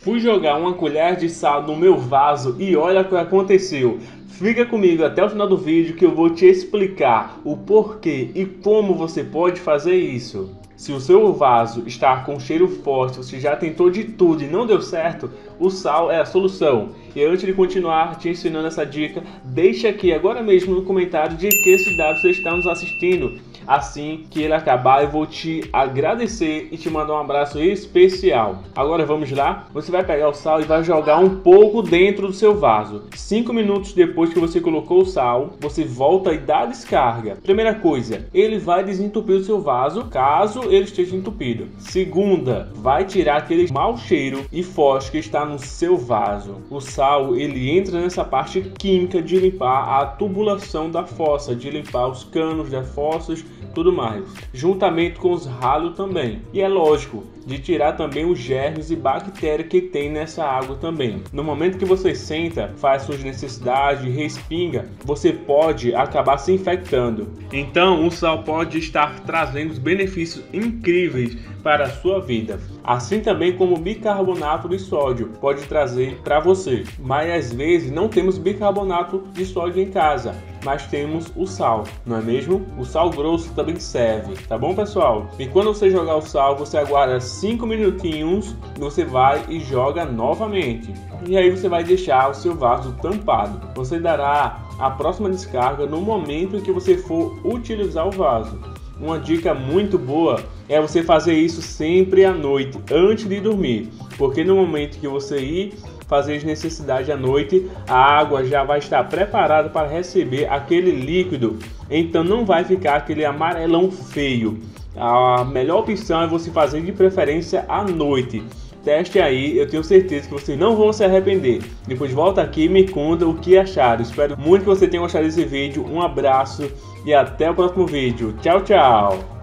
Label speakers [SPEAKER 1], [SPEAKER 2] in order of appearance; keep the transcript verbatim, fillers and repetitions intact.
[SPEAKER 1] Fui jogar uma colher de sal no meu vaso e olha o que aconteceu. Fica comigo até o final do vídeo que eu vou te explicar o porquê e como você pode fazer isso. Se o seu vaso está com cheiro forte, você já tentou de tudo e não deu certo, o sal é a solução. E antes de continuar te ensinando essa dica, deixa aqui agora mesmo no comentário de que cidade você está nos assistindo. Assim que ele acabar, eu vou te agradecer e te mandar um abraço especial. Agora vamos lá? Você vai pegar o sal e vai jogar um pouco dentro do seu vaso. cinco minutos depois que você colocou o sal, você volta e dá a descarga. Primeira coisa, ele vai desentupir o seu vaso, caso ele esteja entupido. Segunda, vai tirar aquele mau cheiro e forte que está no seu vaso. O sal, ele entra nessa parte química de limpar a tubulação da fossa, de limpar os canos das fossas, tudo mais, juntamente com os ralos também. E é lógico, de tirar também os germes e bactérias que tem nessa água também. No momento que você senta, faz suas necessidades, respinga, você pode acabar se infectando. Então o sal pode estar trazendo benefícios incríveis para a sua vida, assim também como o bicarbonato de sódio pode trazer para você. Mas às vezes não temos bicarbonato de sódio em casa, mas temos o sal, não é mesmo? O sal grosso também serve, tá bom, pessoal? E quando você jogar o sal, você aguarda cinco minutinhos, você vai e joga novamente. E aí você vai deixar o seu vaso tampado. Você dará a próxima descarga no momento em que você for utilizar o vaso. Uma dica muito boa é você fazer isso sempre à noite, antes de dormir, porque no momento que você ir fazer as necessidades à noite, a água já vai estar preparada para receber aquele líquido, então não vai ficar aquele amarelão feio. A melhor opção é você fazer de preferência à noite. Teste aí, eu tenho certeza que vocês não vão se arrepender. Depois volta aqui e me conta o que acharam. Espero muito que você tenha gostado desse vídeo. Um abraço e até o próximo vídeo. Tchau, tchau!